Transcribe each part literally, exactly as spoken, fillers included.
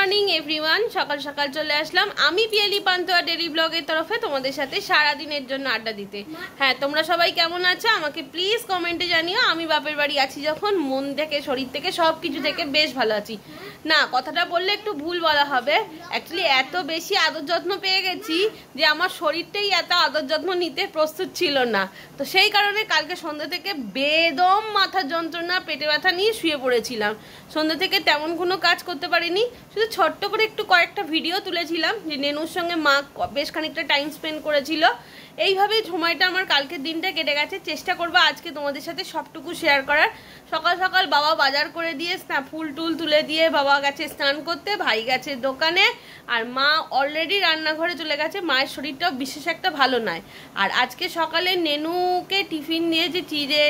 Morning everyone, সকাল সকাল চলে আসলাম আমি পিয়ালি পান্তুয়া ডেইলি ব্লগের তরফে তোমাদের সাথে সারা দিনের জন্য আড্ডা দিতে। হ্যাঁ, তোমরা সবাই কেমন আছো আমাকে প্লিজ কমেন্টে জানিও। আমি বাপের বাড়ি আছি যখন, মন থেকে শরীর থেকে সব কিছু থেকে বেশ ভালো আছি। না, কথাটা বললে একটু ভুল বলা হবে। অ্যাকচুয়ালি এত বেশি আদর যত্ন পেয়ে গেছি যে আমার শরীরটাই এত আদর যত্ন নিতে প্রস্তুত ছিল না। তো সেই কারণে কালকে সন্ধ্যা থেকে বেদম মাথার যন্ত্রণা, পেটে ব্যথা নিয়ে শুয়ে পড়েছিলাম। সন্ধ্যা থেকে তেমন কোনো কাজ করতে পারিনি, শুধু ছোট্ট করে একটু কয়েকটা ভিডিও তুলেছিলাম যে নেনুর সঙ্গে মা বেশ খানিকটা টাইম স্পেন্ড করেছিল। এইভাবেই সময়টা আমার কালকের দিনটা কেটে গেছে। চেষ্টা করবো আজকে তোমাদের সাথে সবটুকু শেয়ার করার। সকাল সকাল বাবা বাজার করে দিয়ে ফুল টুল তুলে দিয়ে বাবা গেছে স্নান করতে, ভাই গেছে দোকানে, আর মা অলরেডি রান্নাঘরে চলে গেছে। মায়ের শরীরটাও বিশেষ একটা ভালো নয়। আর আজকে সকালে নেনুকে টিফিন দিয়ে যে চিড়ে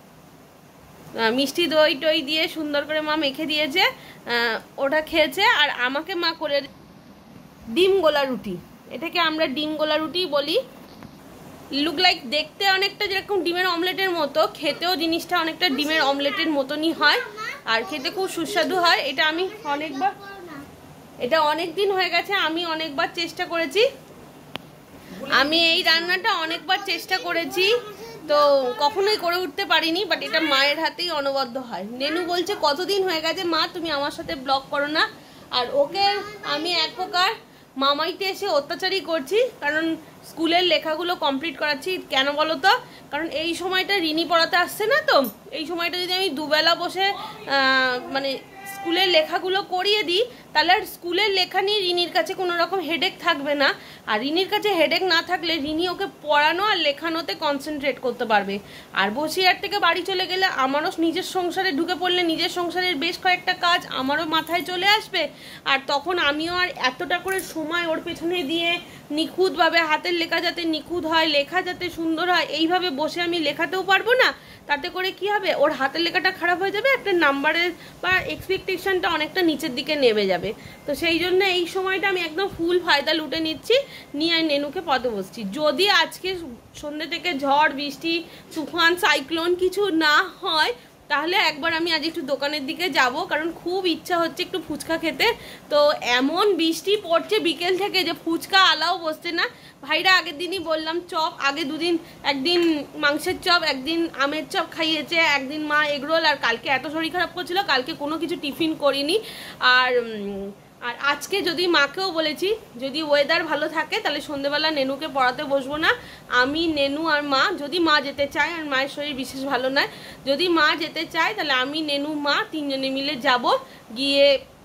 মিষ্টি দই টই দিয়ে সুন্দর করে মা মেখে দিয়েছে, ওটা খেয়েছে। আর আমাকে মা করে ডিম গোলা রুটি, এটাকে আমরা ডিম গোলা রুটি বলি। লুক লাইক দেখতে অনেকটা যেরকম ডিমের অমলেটের মতো, খেতেও জিনিসটা অনেকটা ডিমের অমলেটের মতনই হয়, আর খেতে খুব সুস্বাদু হয়। এটা আমি অনেকবার, এটা অনেক দিন হয়ে গেছে, আমি অনেকবার চেষ্টা করেছি। আমি এই রান্নাটা অনেকবার চেষ্টা করেছি, তো কখনোই করে উঠতে পারিনি, বাট এটা মায়ের হাতেই অনবদ্য হয়। নেনু বলছে কতদিন হয়ে গেছে মা তুমি আমার সাথে ব্লগ করো না। আর ওকে আমি এক প্রকার মামাইতে এসে অত্যাচারই করছি, কারণ স্কুলের লেখাগুলো কমপ্লিট করাচ্ছি। কেন বলো তো? কারণ এই সময়টা রিনি পড়াতে আসছে না, তো এই সময়টা যদি আমি দুবেলা বসে মানে স্কুলের লেখাগুলো করিয়ে দিই, তাহলে আর স্কুলের লেখা নিয়ে রিনির কাছে কোনো রকম হেডেক থাকবে না। আর রিনির কাছে হেডেক না থাকলে রিনি ওকে পড়ানো আর লেখানোতে কনসেন্ট্রেট করতে পারবে। আর বসিরহাট থেকে বাড়ি চলে গেলে আমারও নিজের সংসারে ঢুকে পড়লে নিজের সংসারের বেশ কয়েকটা কাজ আমারও মাথায় চলে আসবে। আর তখন আমিও আর এতটা করে সময় ওর পেছনে দিয়ে নিখুঁতভাবে হাতের লেখা যাতে নিখুঁত হয়, লেখা যাতে সুন্দর হয়, এইভাবে বসে আমি লেখাতেও পারবো না। তাতে করে কি হবে, ওর হাতের লেখাটা খারাপ হয়ে যাবে, একটা নাম্বারের বা এক্সপেকটেশনটা অনেকটা নিচের দিকে নেমে যাবে। তো সেই জন্য এই সময়টা আমি একদম ফুল ফায়দা লুটে নিচ্ছি, নিয়ে আর নেনুকে পদে বসছি। যদি আজকে সন্ধ্যে থেকে ঝড় বৃষ্টি তুফান সাইক্লোন কিছু না হয়, তাহলে একবার আমি আজ একটু দোকানের দিকে যাব, কারণ খুব ইচ্ছা হচ্ছে একটু ফুচকা খেতে। তো এমন বৃষ্টি পড়ছে বিকেল থেকে যে ফুচকা আলাও বসছে না। ভাইরা আগের দিনই বললাম চপ, আগে দুদিন, একদিন মাংসের চপ, একদিন আমের চপ খাইয়েছে, একদিন মা এগরোল, আর কালকে এত শরীর খারাপ করছিল কালকে কোনো কিছু টিফিন করিনি। আর আর আজকে যদি মাকেও বলেছি যদি ওয়েদার ভালো থাকে তাহলে সন্ধ্যেবেলা নেনুকে পড়াতে বসবো না। আমি, নেনু আর মা, যদি মা যেতে চায়, আর মায়ের শরীর বিশেষ ভালো নয়, যদি মা যেতে চায় তাহলে আমি, নেনু, মা তিনজনে মিলে যাব, গিয়ে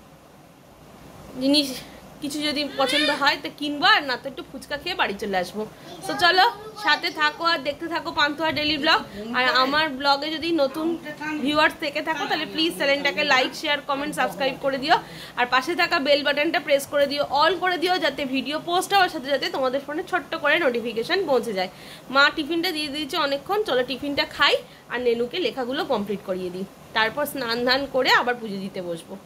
জিনিস কিছু যদি পছন্দ হয় তো কিনবো, আর না তো একটু ফুচকা খেয়ে বাড়ি চলে আসবো। তো চলো সাথে থাকো আর দেখতে থাকো পান্তুয়া ডেইলি ব্লগ। আর আমার ব্লগে যদি নতুন ভিউয়ার্স থেকে থাকো তাহলে প্লিজ চ্যানেলটাকে লাইক, শেয়ার, কমেন্ট, সাবস্ক্রাইব করে দিও। আর পাশে থাকা বেল বাটনটা প্রেস করে দিও, অল করে দিও, যাতে ভিডিও পোস্ট হওয়ার সাথে সাথে তোমাদের ফোনে ছোট্ট করে নোটিফিকেশান পৌঁছে যায়। মা টিফিনটা দিয়ে দিয়েছে অনেকক্ষণ, চলো টিফিনটা খাই আর নেনুকে লেখাগুলো কমপ্লিট করিয়ে দিই, তারপর স্নান ধান করে আবার পুজো দিতে বসবো।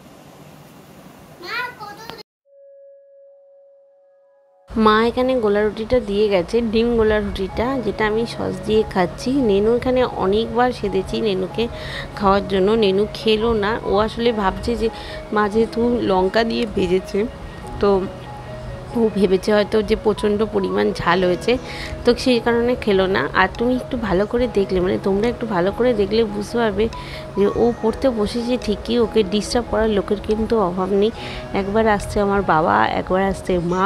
মা এখানে গোলা রুটিটা দিয়ে গেছে, ডিম গোলা রুটিটা, যেটা আমি সস দিয়ে খাচ্ছি। নেনু এখানে অনেকবার সেধেছি নেনুকে খাওয়ার জন্য, নেনু খেলো না। ও আসলে ভাবছে যে মা যেহেতু লঙ্কা দিয়ে ভেজেছে, তো ও ভেবেছে হয়তো যে প্রচণ্ড পরিমাণ ঝাল হয়েছে, তো সেই কারণে খেলো না। আর তুমি একটু ভালো করে দেখলে, মানে তোমরা একটু ভালো করে দেখলে বুঝতে পারবে যে ও পড়তে বসেছে ঠিকই, ওকে ডিস্টার্ব করার লোকের কিন্তু অভাব নেই। একবার আসছে আমার বাবা, একবার আসছে মা,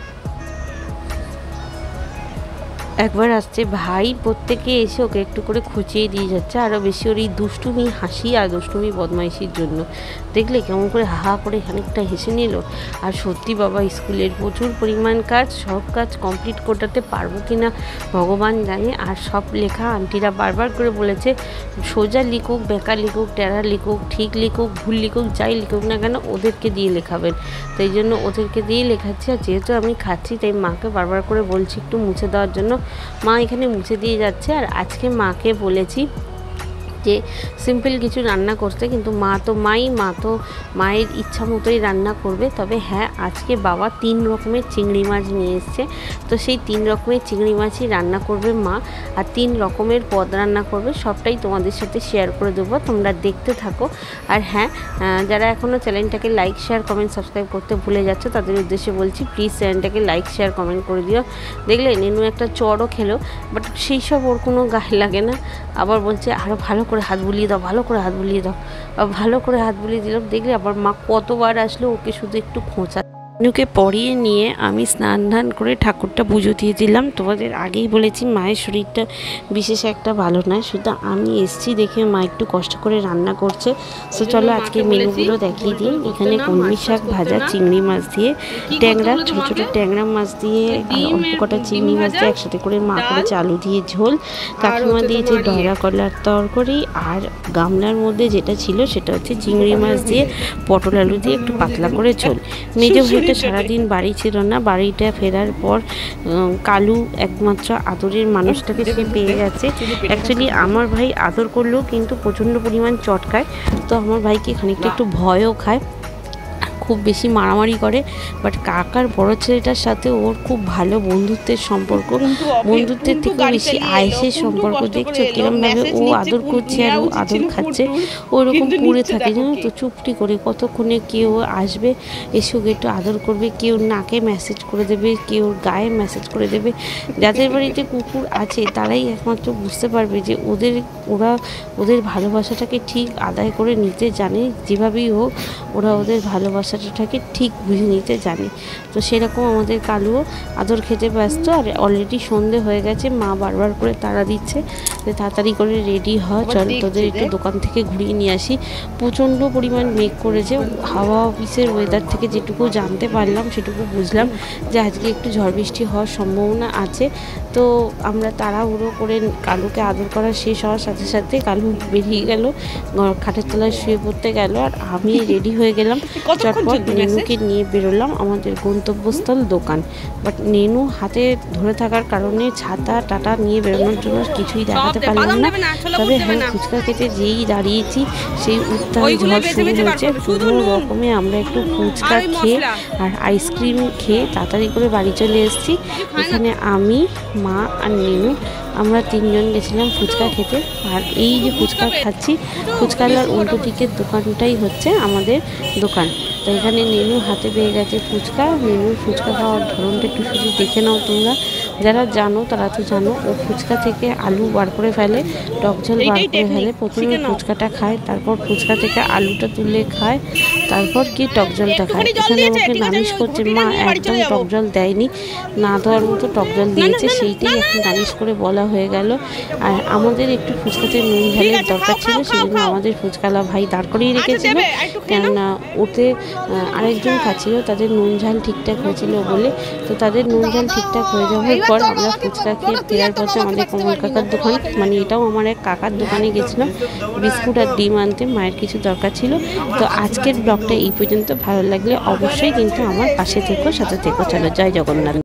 একবার আসছে ভাই, প্রত্যেকে এসে ওকে একটু করে খুঁচিয়ে দিয়ে যাচ্ছে। আরও বেশি ওর এই দুষ্টুমি হাসি আর দুষ্টুমি বদমাইশির জন্য দেখলে কেমন করে হা হা করে খানিকটা হেসে নিল। আর সত্যি বাবা, স্কুলের প্রচুর পরিমাণ কাজ, সব কাজ কমপ্লিট করতে পারবো কি না ভগবান জানে। আর সব লেখা আন্টিরা বারবার করে বলেছে সোজা লিখুক, বেকার লিখুক, টেরা লিখুক, ঠিক লিখুক, ভুল লিখুক, যাই লিখুক না কেন ওদেরকে দিয়ে লেখাবেন। তাই জন্য ওদেরকে দিয়ে লেখাচ্ছি। আর যেহেতু আমি খাচ্ছি তাই মাকে বারবার করে বলছি একটু মুছে দেওয়ার জন্য। মা এখানে মুছে দিয়ে যাচ্ছে। আর আজকে মাকে বলেছি যে সিম্পল কিছু রান্না করতে, কিন্তু মা তো মাই মা তো মায়ের ইচ্ছা মতোই রান্না করবে। তবে হ্যাঁ, আজকে বাবা তিন রকমের চিংড়ি মাছ নিয়ে এসছে, তো সেই তিন রকমের চিংড়ি মাছই রান্না করবে মা, আর তিন রকমের পদ রান্না করবে। সবটাই তোমাদের সাথে শেয়ার করে দেবো, তোমরা দেখতে থাকো। আর হ্যাঁ, যারা এখনও চ্যানেলটাকে লাইক শেয়ার কমেন্ট সাবস্ক্রাইব করতে ভুলে যাচ্ছে তাদের উদ্দেশ্যে বলছি, প্লিজ চ্যানেলটাকে লাইক শেয়ার কমেন্ট করে দিও। দেখলে নেনু একটা চড়ও খেলো, বাট সেই সব ওর কোনো গায়ে লাগে না। আবার বলছে আরও ভালো করে হাত বুলিয়ে দাও, ভালো করে হাত বুলিয়ে দাও। ভালো করে হাত বুলিয়ে দিলাম। দেখলে আবার মা কতবার আসলো ওকে শুধু একটু খোঁচা। নেনুকে পরিয়ে নিয়ে আমি স্নান ধান করে ঠাকুরটা পুজো দিয়ে দিলাম। তোমাদের আগেই বলেছি মায়ের শরীরটা বিশেষ একটা ভালো নয়, শুধু আমি এসছি দেখে মা একটু কষ্ট করে রান্না করছে। তো চলো আজকে মেনুগুলো দেখিয়ে দিই। এখানে কলমি শাক ভাজা চিংড়ি মাছ দিয়ে, ট্যাংরা ছোটো ছোটো ট্যাংরা মাছ দিয়ে অল্প কটা চিংড়ি মাছ দিয়ে একসাথে করে মা করেছে আলু দিয়ে ঝোল, কাকিমা দিয়েছে ডয়রা কলার তরকারি, আর গামলার মধ্যে যেটা ছিল সেটা হচ্ছে চিংড়ি মাছ দিয়ে পটল আলু দিয়ে একটু পাতলা করে ঝোল। মেজো ভাইটা সারাদিন বাড়ি ছিল না, বাড়িটা ফেরার পর কালু একমাত্র আদরের মানুষটাকে সে পেয়ে গেছে। অ্যাকচুয়ালি আমার ভাই আদর করলেও কিন্তু প্রচণ্ড পরিমাণ চটকায়, তো আমার ভাইকে খানিকটা একটু ভয়ও খায়, খুব বেশি মারামারি করে। বাট কাকার বড় ছেলেটার সাথে ওর খুব ভালো বন্ধুত্বের সম্পর্ক, বন্ধুত্বের থেকে বেশি আয়েসের সম্পর্ক। দেখছো কিরমভাবে ও আদর করছে আর ও আদর খাচ্ছে, ওইরকম পুড়ে থাকে জানো তো, চুপটি করে। কতক্ষণে কেউ আসবে, এসে ওকে একটু আদর করবে, কেউ নাকে মেসেজ করে দেবে, কেউ গায়ে মেসেজ করে দেবে। যাদের বাড়িতে কুকুর আছে তারাই একমাত্র বুঝতে পারবে যে ওদের ওরা ওদের ভালোবাসাটাকে ঠিক আদায় করে নিতে জানে, যেভাবেই হোক ওরা ওদের ভালোবাসাটাকে ঠিক বুঝে নিতে জানে। তো সেরকম আমাদের কালুও আদর খেতে ব্যস্ত। আর অলরেডি সন্ধে হয়ে গেছে, মা বারবার করে তাড়া দিচ্ছে যে তাড়াতাড়ি করে রেডি হ, চল তোদের একটু দোকান থেকে ঘুরিয়ে নিয়ে আসি। প্রচণ্ড পরিমাণ মেঘ করেছে। হাওয়া অফিসের ওয়েদার থেকে যেটুকু জানতে পারলাম সেটুকু বুঝলাম যে আজকে একটু ঝড় বৃষ্টি হওয়ার সম্ভাবনা আছে। তো আমরা তাড়াহুড়ো করে কালুকে আদর করা শেষ হওয়ার সাথে সাথে কালু বেরিয়ে গেল, খাটের তলায় শুয়ে পড়তে গেল, আর আমি রেডি হয়ে গেলাম। চটপট নেনুকে নিয়ে বেরোলাম আমাদের গন্তব্যস্থল দোকান। বাট নেনু হাতে ধরে থাকার কারণে ছাতা টাটা নিয়ে বেরোনোর জন্য কিছুই দেখাতে পারলাম না। তবে হ্যাঁ, ফুচকা খেতে যেই দাঁড়িয়েছি সেই উত্তাল ঝড় শুরু হয়েছে। কোনো রকমে আমরা একটু ফুচকা খেয়ে আর আইসক্রিম খেয়ে তাড়াতাড়ি করে বাড়ি চলে এসেছি। এখানে আমি, মা আর নেনু আমরা তিনজন গেছিলাম ফুচকা খেতে। আর এই যে ফুচকা খাচ্ছি, ফুচকালার উল্টো দিকের দোকানটাই হচ্ছে আমাদের দোকান। তো এখানে নেনু হাতে পেয়ে গেছে ফুচকা। নেনুর ফুচকা খাওয়ার ধরনটা একটু শুধু দেখে নাও তোমরা, যারা জানো তারা তো জানো। ও ফুচকা থেকে আলু বার করে ফেলে, টক ঝাল বার করে ফেলে। প্রথমে ফুচকাটা খায়, তারপর ফুচকা থেকে আলুটা তুলে খায়, তারপর কি টক জলটা খায়। এখানে আমাকে নালিশ করছে, মা একদম টক জল দেয়নি, না দেওয়ার মতো টক জল দিয়েছে, সেইটাই এখন নালিশ করে বলা হয়ে গেল। আর আমাদের একটু ফুচকাতে নুন ঝালের দরকার ছিল, সেজন্য আমাদের ফুচকালা ভাই দাঁড় করিয়ে রেখেছিল, কেননা ওতে আরেকজন খাচ্ছিল, তাদের নুন ঝাল ঠিকঠাক হয়েছিল বলে। তো তাদের নুন ঝাল ঠিকঠাক হয়ে যাওয়ার পর আমরা ফুচকা খেয়ে ফেরার পথে আমাদের কমল কাকার দোকান, মানে এটাও আমার এক কাকার দোকানে গেছিলাম বিস্কুট আর ডিম আনতে, মায়ের কিছু দরকার ছিল। তো আজকের ব্লগটা এই পর্যন্ত। ভালো লাগলে অবশ্যই কিন্তু আমার পাশে থেকো, সাথে থেকো। চলো, জয় জগন্নাথ।